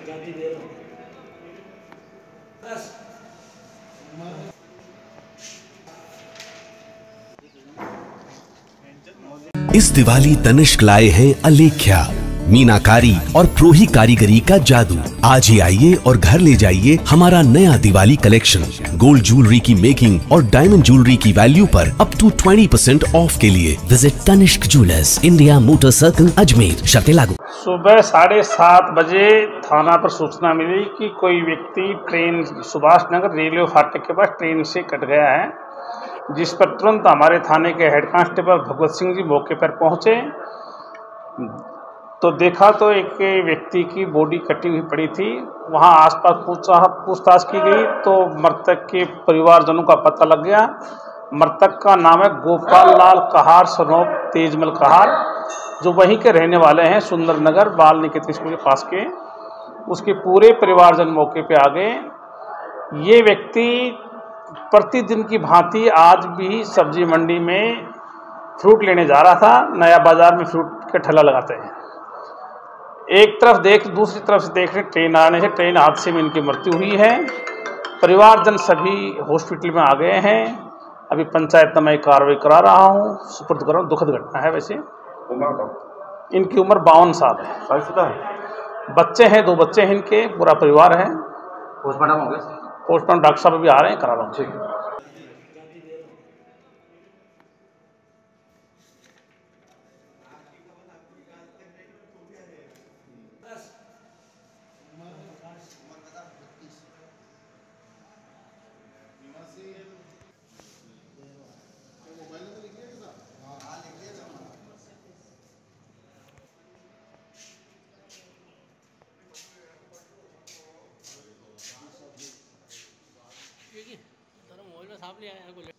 इस दिवाली तनिष्क लाए हैं अलेख्या, मीनाकारी और प्रोही कारीगरी का जादू। आज ही आइए और घर ले जाइए हमारा नया दिवाली कलेक्शन। गोल्ड ज्वेलरी की मेकिंग और डायमंड ज्वेलरी की वैल्यू पर अप टू 20% ऑफ के लिए visit Tanishq jewellers, India motor circle, Ajmer. शर्तें लागू। सुबह 7:30 बजे थाना पर सूचना मिली कि कोई व्यक्ति ट्रेन सुभाष नगर रेलवे फाटक के पास ट्रेन से कट गया है, जिस पर तुरंत हमारे थाने के हेड कांस्टेबल भगवत सिंह जी मौके पर पहुंचे तो देखा तो एक व्यक्ति की बॉडी कटी हुई पड़ी थी। वहां आसपास पूछताछ की गई तो मृतक के परिवारजनों का पता लग गया। मृतक का नाम है गोपाल लाल कहार सनोप तेजमल कहार, जो वहीं के रहने वाले हैं, सुंदर नगर बाल निकेतन स्कूल के पास के। उसके पूरे परिवारजन मौके पे आ गए। ये व्यक्ति प्रतिदिन की भांति आज भी सब्जी मंडी में फ्रूट लेने जा रहा था। नया बाजार में फ्रूट का ठेला लगाते हैं। एक तरफ दूसरी तरफ से देख रहे ट्रेन आने से ट्रेन हादसे में इनकी मृत्यु हुई है। परिवारजन सभी हॉस्पिटल में आ गए हैं। अभी पंचायत में कार्रवाई करा रहा हूँ, सुपुर्द कर रहा हूँ। दुखद घटना है। वैसे इनकी उम्र 52 साल है। बच्चे हैं, 2 बच्चे हैं इनके, पूरा परिवार है। पोस्टमार्टम हो गया? पोस्टमार्टम डॉक्टर साहब अभी आ रहे हैं, करा रहा हूँ। ठीक है। मोबाइल में साफ ले आया